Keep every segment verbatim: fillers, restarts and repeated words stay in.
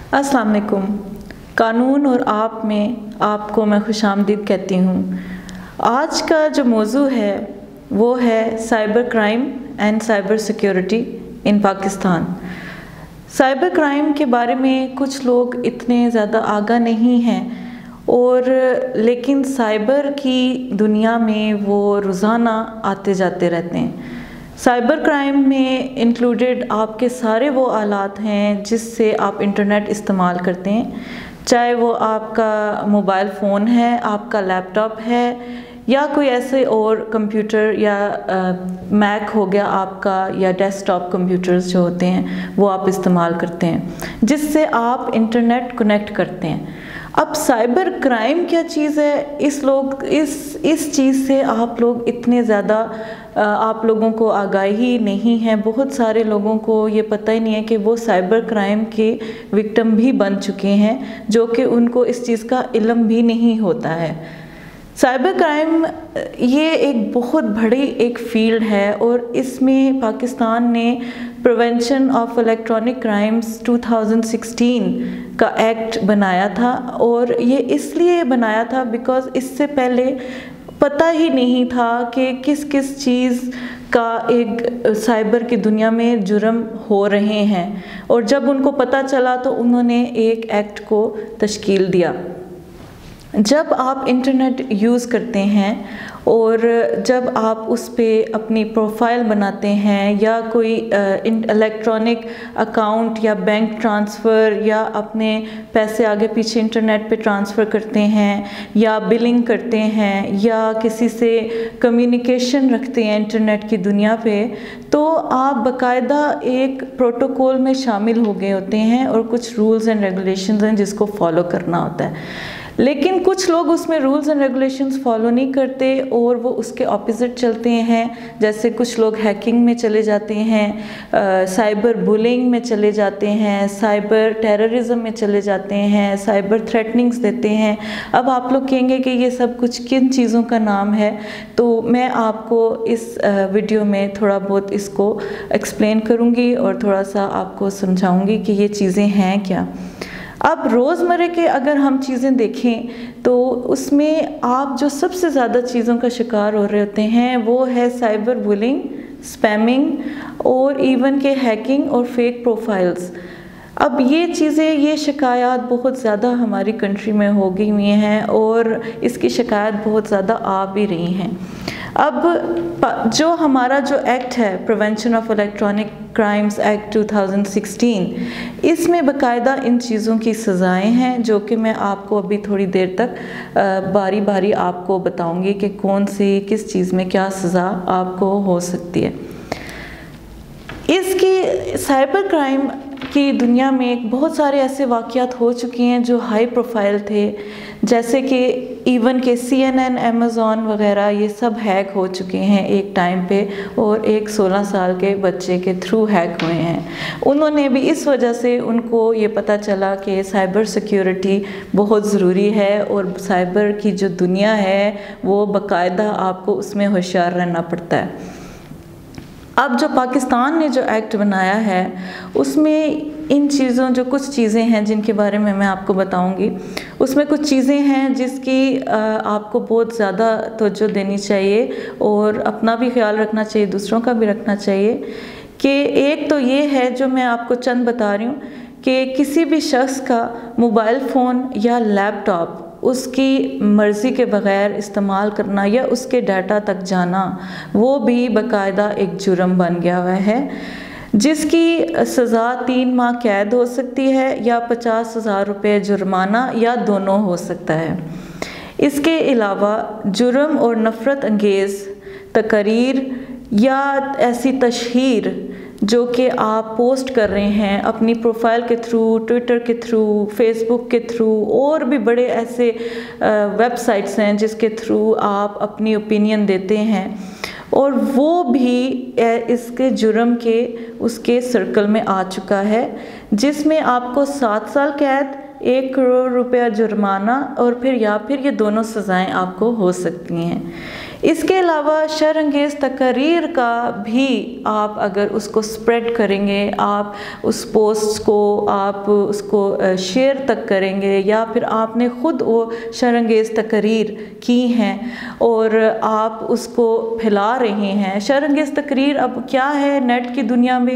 अस्सलाम वालेकुम। कानून और आप में आपको मैं खुश आमदीद कहती हूँ। आज का जो मौजू है वो है cyber crime and cyber security in Pakistan. Cyber crime के बारे में कुछ लोग इतने ज़्यादा आगाह नहीं हैं, और लेकिन साइबर की दुनिया में वो रोज़ाना आते जाते रहते हैं। साइबर क्राइम में इंक्लूडेड आपके सारे वो आलात हैं जिससे आप इंटरनेट इस्तेमाल करते हैं, चाहे वो आपका मोबाइल फ़ोन है, आपका लैपटॉप है, या कोई ऐसे और कंप्यूटर या मैक हो गया आपका, या डेस्कटॉप कंप्यूटर्स जो होते हैं वो आप इस्तेमाल करते हैं जिससे आप इंटरनेट कनेक्ट करते हैं। अब साइबर क्राइम क्या चीज़ है, इस लोग इस इस चीज़ से आप लोग इतने ज़्यादा आप लोगों को आगाही नहीं है। बहुत सारे लोगों को ये पता ही नहीं है कि वो साइबर क्राइम के विक्टिम भी बन चुके हैं, जो कि उनको इस चीज़ का इल्म भी नहीं होता है। साइबर क्राइम ये एक बहुत बड़ी एक फील्ड है, और इसमें पाकिस्तान ने prevention of electronic crimes two thousand sixteen का एक्ट बनाया था, और ये इसलिए बनाया था बिकॉज़ इससे पहले पता ही नहीं था कि किस किस चीज़ का एक साइबर की दुनिया में जुर्म हो रहे हैं, और जब उनको पता चला तो उन्होंने एक एक्ट को तश्कील दिया। जब आप इंटरनेट यूज़ करते हैं और जब आप उस पर अपनी प्रोफाइल बनाते हैं, या कोई इलेक्ट्रॉनिक अकाउंट या बैंक ट्रांसफ़र या अपने पैसे आगे पीछे इंटरनेट पे ट्रांसफ़र करते हैं, या बिलिंग करते हैं, या किसी से कम्युनिकेशन रखते हैं इंटरनेट की दुनिया पे, तो आप बाकायदा एक प्रोटोकॉल में शामिल हो गए होते हैं, और कुछ रूल्स एंड रेगुलेशंस हैं जिसको फॉलो करना होता है। लेकिन कुछ लोग उसमें रूल्स एंड रेगुलेशंस फॉलो नहीं करते और वो उसके ऑपोजिट चलते हैं। जैसे कुछ लोग हैकिंग में चले जाते हैं, साइबर बुलिंग में चले जाते हैं, साइबर टेररिज्म में चले जाते हैं, साइबर थ्रेटनिंग्स देते हैं। अब आप लोग कहेंगे कि ये सब कुछ किन चीज़ों का नाम है, तो मैं आपको इस वीडियो में थोड़ा बहुत इसको एक्सप्लेन करूँगी और थोड़ा सा आपको समझाऊँगी कि ये चीज़ें हैं क्या। अब रोज़मर्रा के अगर हम चीज़ें देखें तो उसमें आप जो सबसे ज़्यादा चीज़ों का शिकार हो रहे होते हैं वो है साइबर बुलिंग, स्पैमिंग और इवन के हैकिंग और फेक प्रोफाइल्स। अब ये चीज़ें, ये शिकायत बहुत ज़्यादा हमारी कंट्री में हो गई हुई हैं, और इसकी शिकायत बहुत ज़्यादा आ भी रही हैं। अब जो हमारा जो एक्ट है prevention of electronic crimes act two thousand sixteen, इसमें बाकायदा इन चीज़ों की सज़ाएं हैं, जो कि मैं आपको अभी थोड़ी देर तक बारी बारी आपको बताऊंगी कि कौन सी किस चीज़ में क्या सज़ा आपको हो सकती है। इसकी साइबर क्राइम की दुनिया में बहुत सारे ऐसे वाक़यात हो चुके हैं जो हाई प्रोफाइल थे, जैसे कि इवन के सी एन एन, अमेज़ॉन वगैरह, ये सब हैक हो चुके हैं एक टाइम पे, और एक सोलह साल के बच्चे के थ्रू हैक हुए हैं। उन्होंने भी इस वजह से उनको ये पता चला कि साइबर सिक्योरिटी बहुत ज़रूरी है, और साइबर की जो दुनिया है वो बाकायदा आपको उसमें होशियार रहना पड़ता है। अब जो पाकिस्तान ने जो एक्ट बनाया है उसमें इन चीज़ों, जो कुछ चीज़ें हैं जिनके बारे में मैं आपको बताऊंगी, उसमें कुछ चीज़ें हैं जिसकी आपको बहुत ज़्यादा तवज्जो देनी चाहिए, और अपना भी ख्याल रखना चाहिए, दूसरों का भी रखना चाहिए। कि एक तो ये है जो मैं आपको चंद बता रही हूँ कि किसी भी शख्स का मोबाइल फ़ोन या लैपटॉप उसकी मर्ज़ी के बग़ैर इस्तेमाल करना या उसके डाटा तक जाना, वो भी बाकायदा एक जुर्म बन गया हुआ है, जिसकी सज़ा तीन माह कैद हो सकती है या पचास हज़ार रुपये जुर्माना, या दोनों हो सकता है। इसके अलावा जुर्म और नफ़रत अंगेज़ तकरीर या ऐसी तशहीर जो कि आप पोस्ट कर रहे हैं अपनी प्रोफाइल के थ्रू, ट्विटर के थ्रू, फेसबुक के थ्रू, और भी बड़े ऐसे वेबसाइट्स हैं जिसके थ्रू आप अपनी ओपिनियन देते हैं, और वो भी इसके जुर्म के उसके सर्कल में आ चुका है, जिसमें आपको सात साल कैद, एक करोड़ रुपया जुर्माना, और फिर या फिर ये दोनों सज़ाएं आपको हो सकती हैं। اس کے علاوہ شر انگیز تقاریر کا بھی آپ اگر اس کو سپریڈ کریں گے، آپ اس پوسٹ کو آپ اس کو شیئر تک کریں گے، یا پھر آپ نے خود وہ شر انگیز تقاریر کی ہیں اور آپ اس کو پھیلا رہے ہیں۔ شر انگیز تقریر اب کیا ہے نیٹ کی دنیا میں؟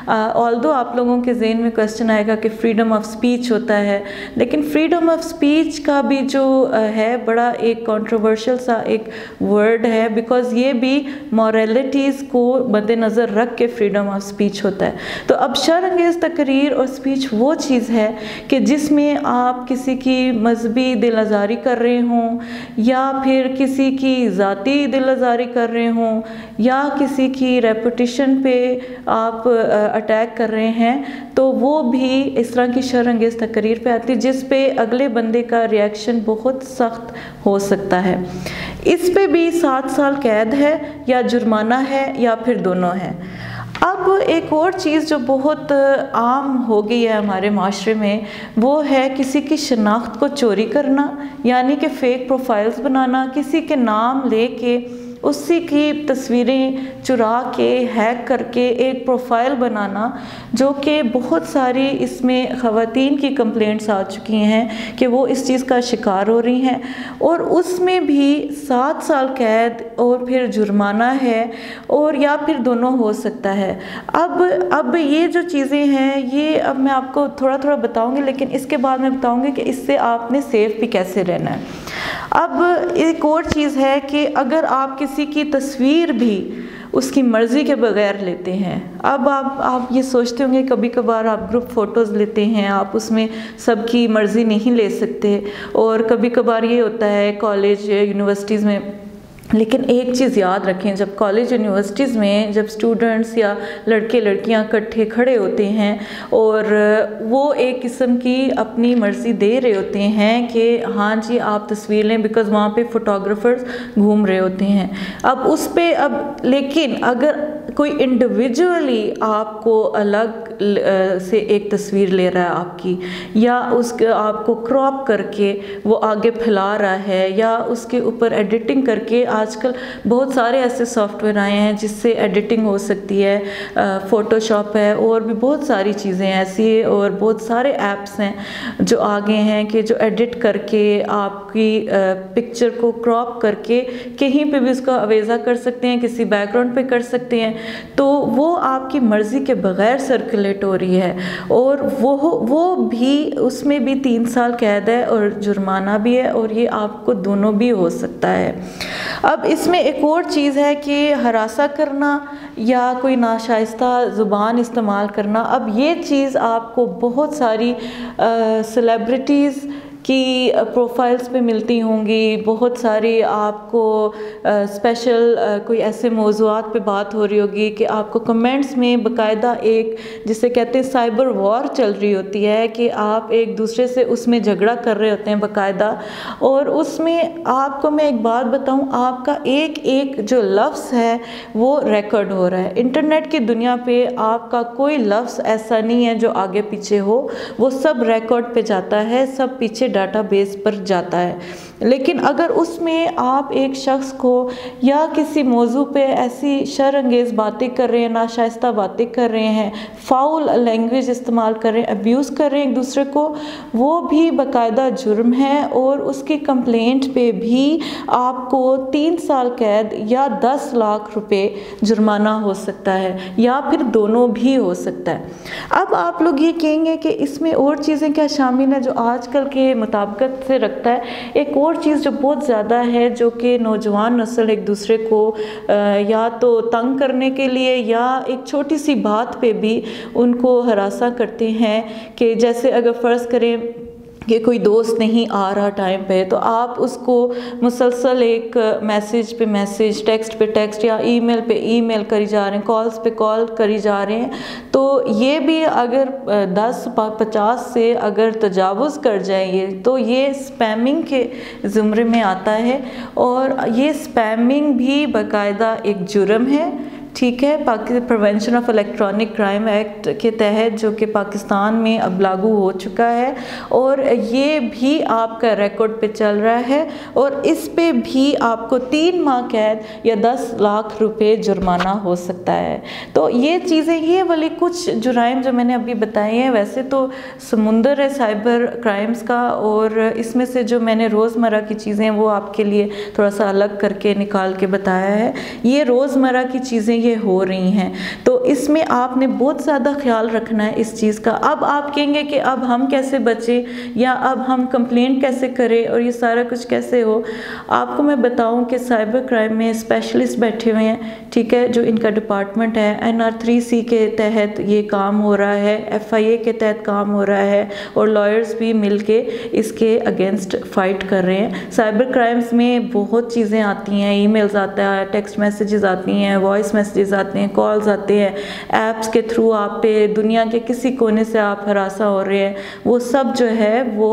آلدو آپ لوگوں کے ذہن میں کوسچن آئے گا کہ فریڈم آف سپیچ ہوتا ہے، لیکن فریڈم آف سپیچ کا بھی جو ہے بڑا ایک کنٹروورشل سا ایک ورڈ ہے، بیکاز یہ بھی مورالٹیز کو مد نظر رکھ کے فریڈم آف سپیچ ہوتا ہے۔ تو اب شر انگیز تقریر اور سپیچ وہ چیز ہے کہ جس میں آپ کسی کی مذہبی دل آزاری کر رہے ہوں، یا پھر کسی کی ذاتی دل آزاری کر رہے ہوں، یا کسی کی ریپوٹیشن پہ آپ اٹیک کر رہے ہیں، تو وہ بھی اس طرح کی شر انگیز تقریر پہ آتی ہے، جس پہ اگلے بندے کا ریئیکشن بہت سخت ہو سکتا ہے۔ اس پہ بھی سات سال قید ہے، یا جرمانہ ہے، یا پھر دونوں ہے۔ اب ایک اور چیز جو بہت عام ہو گئی ہے ہمارے معاشرے میں، وہ ہے کسی کی شناخت کو چوری کرنا، یعنی کہ فیک پروفائلز بنانا، کسی کے نام لے کے اسی کی تصویریں چرا کے ہیک کر کے ایک پروفائل بنانا، جو کہ بہت ساری اس میں خواتین کی کمپلینٹس آ چکی ہیں کہ وہ اس چیز کا شکار ہو رہی ہیں، اور اس میں بھی سات سال قید اور پھر جرمانہ ہے، اور یا پھر دونوں ہو سکتا ہے۔ اب اب یہ جو چیزیں ہیں یہ اب میں آپ کو تھوڑا تھوڑا بتاؤں گی، لیکن اس کے بعد میں بتاؤں گی کہ اس سے آپ نے سیف بھی کیسے رہنا ہے۔ اب ایک اور چیز ہے کہ اگر آپ کسی کی تصویر بھی اس کی مرضی کے بغیر لیتے ہیں، اب آپ آپ یہ سوچتے ہوں گے کبھی کبھار آپ گروپ فوٹوز لیتے ہیں، آپ اس میں سب کی مرضی نہیں لے سکتے، اور کبھی کبھار یہ ہوتا ہے کالج یونیورسٹیز میں۔ لیکن ایک چیز یاد رکھیں، جب کالج یونیورسٹیز میں جب اسٹوڈنٹس یا لڑکے لڑکیاں اکٹھے کھڑے ہوتے ہیں اور وہ ایک قسم کی اپنی مرضی دے رہے ہوتے ہیں کہ ہاں جی آپ تصویر لیں، بیکاز وہاں پہ فوٹوگرافرز گھوم رہے ہوتے ہیں، اب اس پہ اب لیکن اگر کوئی انڈیویجولی آپ کو الگ سے ایک تصویر لے رہا ہے آپ کی، یا اس کے آپ کو کراپ کر کے وہ آگے پھیلا رہا ہے، یا اس کے اوپر ایڈیٹنگ کر کے، آج کل بہت سارے ایسے سافٹ ویئر آئے ہیں جس سے ایڈیٹنگ ہو سکتی ہے، فوٹو شاپ ہے، اور بھی بہت ساری چیزیں ایسی، اور بہت سارے ایپس ہیں جو آگے ہیں کہ جو ایڈٹ کر کے آپ کی پکچر کو کراپ کر کے کہیں پہ بھی اس کا اویزہ کر سکتے ہیں، کسی بیک گراؤنڈ پہ کر سکتے ہیں، تو وہ آپ کی مرضی کے بغیر سرکولیٹ ہو رہی ہے، اور وہ وہ بھی اس میں بھی تین سال قید ہے اور جرمانہ بھی ہے، اور یہ آپ کو دونوں بھی ہو سکتا ہے۔ اب اس میں ایک اور چیز ہے کہ ہراساں کرنا یا کوئی ناشائستہ زبان استعمال کرنا۔ اب یہ چیز آپ کو بہت ساری سیلیبریٹیز کی پروفائلز پہ ملتی ہوں گی، بہت ساری آپ کو اسپیشل کوئی ایسے موضوعات پہ بات ہو رہی ہوگی کہ آپ کو کمنٹس میں باقاعدہ ایک جسے کہتے ہیں سائبر وار چل رہی ہوتی ہے، کہ آپ ایک دوسرے سے اس میں جھگڑا کر رہے ہوتے ہیں باقاعدہ، اور اس میں آپ کو میں ایک بات بتاؤں، آپ کا ایک ایک جو لفظ ہے وہ ریکارڈ ہو رہا ہے۔ انٹرنیٹ کی دنیا پہ آپ کا کوئی لفظ ایسا نہیں ہے جو آگے پیچھے ہو، وہ سب ریکارڈ پہ جاتا ہے، سب پیچھے ڈاٹا بیس پر جاتا ہے۔ لیکن اگر اس میں آپ ایک شخص کو یا کسی موضوع پہ ایسی شر انگیز باتیں کر رہے ہیں، ناشائستہ باتیں کر رہے ہیں، فاؤل لینگویج استعمال کر رہے ہیں، ابیوز کر رہے ہیں ایک دوسرے کو، وہ بھی باقاعدہ جرم ہے، اور اس کی کمپلینٹ پہ بھی آپ کو تین سال قید یا دس لاکھ روپے جرمانہ ہو سکتا ہے، یا پھر دونوں بھی ہو سکتا ہے۔ اب آپ لوگ یہ کہیں گے کہ اس میں اور چیزیں کیا شامل ہیں جو آج کل کے مطابقت سے رکھتا ہے؟ ایک اور چیز جو بہت زیادہ ہے، جو کہ نوجوان نسل ایک دوسرے کو یا تو تنگ کرنے کے لیے یا ایک چھوٹی سی بات پہ بھی ان کو ہراساں کرتے ہیں، کہ جیسے اگر فرض کریں کہ کوئی دوست نہیں آ رہا ٹائم پہ، تو آپ اس کو مسلسل ایک میسیج پہ میسیج، ٹیکسٹ پہ ٹیکسٹ یا ای میل پہ ای میل کری جا رہے ہیں، کالز پہ کال کری جا رہے ہیں، تو یہ بھی اگر دس پچاس سے اگر تجاوز کر جائیں یہ، تو یہ سپیمنگ کے زمرے میں آتا ہے، اور یہ سپیمنگ بھی باقاعدہ ایک جرم ہے، ٹھیک ہے، prevention of electronic crime act کے تحت جو کہ پاکستان میں اب لاگو ہو چکا ہے، اور یہ بھی آپ کا ریکارڈ پہ چل رہا ہے، اور اس پہ بھی آپ کو تین ماہ قید یا دس لاکھ روپے جرمانہ ہو سکتا ہے۔ تو یہ چیزیں، یہ والی کچھ جرائم جو میں نے ابھی بتائی ہیں، ویسے تو سمندر ہے سائبر کرائمز کا، اور اس میں سے جو میں نے روزمرہ کی چیزیں وہ آپ کے لیے تھوڑا سا الگ کر کے نکال کے بتایا ہے۔ یہ روزمرہ کی چیزیں یہ ہو رہی ہیں، تو اس میں آپ نے بہت زیادہ خیال رکھنا ہے اس چیز کا۔ اب آپ کہیں گے کہ اب ہم کیسے بچیں، یا اب ہم کمپلینٹ کیسے کریں، اور یہ سارا کچھ کیسے ہو۔ آپ کو میں بتاؤں کہ سائبر کرائم میں اسپیشلسٹ بیٹھے ہوئے ہیں، ٹھیک ہے، جو ان کا ڈپارٹمنٹ ہے، این آر تھری سی کے تحت یہ کام ہو رہا ہے، ایف آئی اے کے تحت کام ہو رہا ہے، اور لائرز بھی مل کے اس کے اگینسٹ فائٹ کر رہے ہیں۔ سائبر کرائمز میں بہت چیزیں آتی ہیں، ای میلز آتا ہے، ٹیکسٹ میسیجز آتی ہیں، وائس میسیجز آتے ہیں، کالز آتے ہیں، ایپس کے تھرو آپ پہ دنیا کے کسی کونے سے آپ ہراساں ہو رہے ہیں، وہ سب جو ہے وہ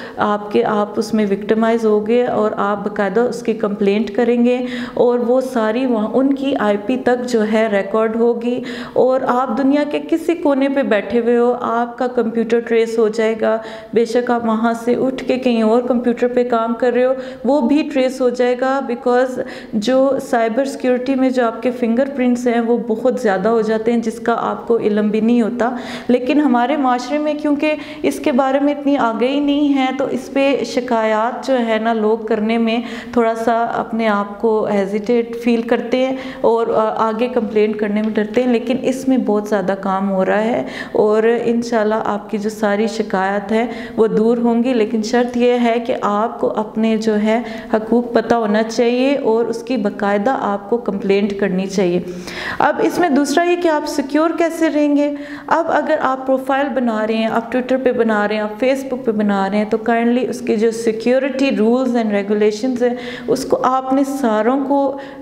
آپ کے آپ اس میں وکٹمائز ہو گئے، اور آپ باقاعدہ اس کی کمپلینٹ کریں گے، اور وہ ساری وہاں ان کی آئی پی تک جو ہے ریکارڈ ہوگی، اور آپ دنیا کے کسی کونے پہ بیٹھے ہوئے ہو، آپ کا کمپیوٹر ٹریس ہو جائے گا۔ بے شک آپ وہاں سے اٹھ کے کہیں اور کمپیوٹر پہ کام کر رہے ہو، وہ بھی ٹریس ہو جائے گا، بیکاز جو سائبر سیکیورٹی میں جو آپ کے فنگر پرنٹس ہیں وہ بہت زیادہ ہو جاتے ہیں، جس کا آپ کو علم بھی نہیں ہوتا۔ لیکن ہمارے معاشرے میں کیونکہ اس کے بارے میں اتنی آگاہی نہیں ہے، تو اس پہ شکایات جو ہے نا لوگ کرنے میں تھوڑا سا اپنے آپ کو ہیزیٹیٹ فیل کرتے ہیں، اور آگے کمپلینٹ کرنے میں ڈرتے ہیں، لیکن اس میں بہت زیادہ کام ہو رہا ہے، اور انشاءاللہ آپ کی جو ساری شکایات ہے وہ دور ہوں گی۔ لیکن شرط یہ ہے کہ آپ کو اپنے جو ہے حقوق پتہ ہونا چاہیے، اور اس کی باقاعدہ آپ کو کمپلینٹ کرنی چاہیے۔ اب اس میں دوسرا یہ کہ آپ سیکیور کیسے رہیں گے۔ اب اگر آپ پروفائل بنا رہے ہیں، آپ ٹویٹر پہ بنا رہے ہیں، آپ فیس بک پہ بنا رہے ہیں، تو کائنڈلی اس کے جو سیکیورٹی رولز اینڈ ریگولیشنز ہیں اس کو آپ نے ساروں کو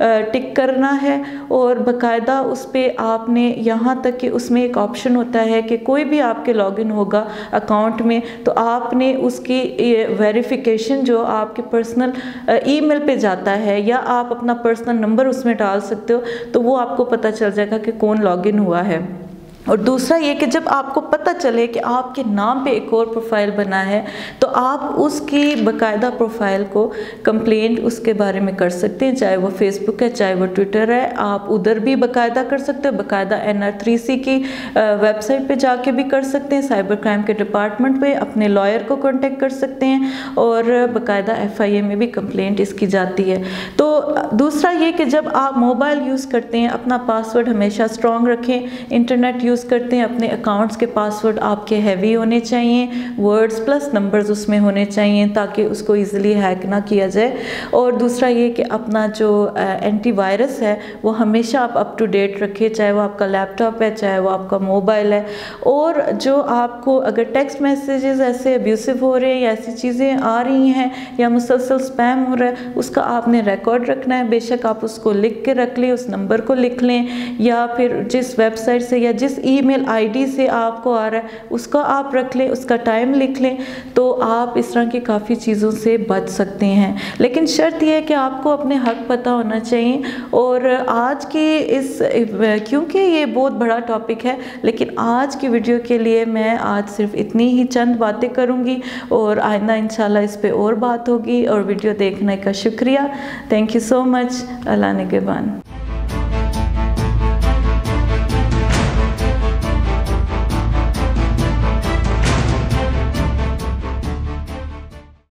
ٹک کرنا ہے، اور باقاعدہ اس پہ آپ نے یہاں تک کہ اس میں ایک آپشن ہوتا ہے کہ کوئی بھی آپ کے لاگ ان ہوگا اکاؤنٹ میں، تو آپ نے اس کی ویریفیکیشن جو آپ کے پرسنل ای میل پہ جاتا ہے، یا آپ اپنا پرسنل نمبر اس میں ڈال سکتے ہو، تو وہ آپ کو پتہ چل جائے گا کہ کون لاگ ان ہوا ہے۔ اور دوسرا یہ کہ جب آپ کو پتہ چلے کہ آپ کے نام پہ ایک اور پروفائل بنا ہے، تو آپ اس کی باقاعدہ پروفائل کو کمپلینٹ اس کے بارے میں کر سکتے ہیں، چاہے وہ فیس بک ہے، چاہے وہ ٹویٹر ہے، آپ ادھر بھی باقاعدہ کر سکتے ہیں، باقاعدہ این آر تھری سی کی ویب سائٹ پہ جا کے بھی کر سکتے ہیں، سائبر کرائم کے ڈپارٹمنٹ پہ اپنے لائر کو کانٹیکٹ کر سکتے ہیں، اور باقاعدہ ایف آئی اے میں بھی کمپلینٹ اس کی جاتی ہے۔ تو دوسرا یہ کہ جب آپ موبائل یوز کرتے ہیں، اپنا پاسورڈ ہمیشہ اسٹرانگ رکھیں، انٹرنیٹ یوز کرتے ہیں، اپنے اکاؤنٹس کے پاسورڈ آپ کے ہیوی ہونے چاہیے، ورڈز پلس نمبرز اس میں ہونے چاہیے تاکہ اس کو ایزیلی ہیک نہ کیا جائے۔ اور دوسرا یہ کہ اپنا جو اینٹی وائرس ہے وہ ہمیشہ آپ اپ ٹو ڈیٹ رکھیں، چاہے وہ آپ کا لیپ ٹاپ ہے، چاہے وہ آپ کا موبائل ہے۔ اور جو آپ کو اگر ٹیکسٹ میسیجز ایسے ابیوسو ہو رہے ہیں، یا ایسی چیزیں آ رہی ہیں، یا مسلسل سپیم ہو رہا ہے، اس کا آپ نے ریکارڈ رکھنا ہے۔ بے شک آپ اس کو لکھ کے رکھ لیں، اس نمبر کو لکھ لیں، یا پھر جس ویب سائٹ سے یا جس ای میل آئی ڈی سے آپ کو آ رہا ہے اس کا آپ رکھ لیں، اس کا ٹائم لکھ لیں، تو آپ اس طرح کی کافی چیزوں سے بچ سکتے ہیں۔ لیکن شرط یہ ہے کہ آپ کو اپنے حق پتہ ہونا چاہیے۔ اور آج کی اس کیونکہ یہ بہت بڑا ٹاپک ہے، لیکن آج کی ویڈیو کے لیے میں آج صرف اتنی ہی چند باتیں کروں گی، اور آئندہ انشاءاللہ اس پہ اور بات ہوگی۔ اور ویڈیو دیکھنے کا شکریہ، تھینک یو سو مچ، اللہ نگہبان۔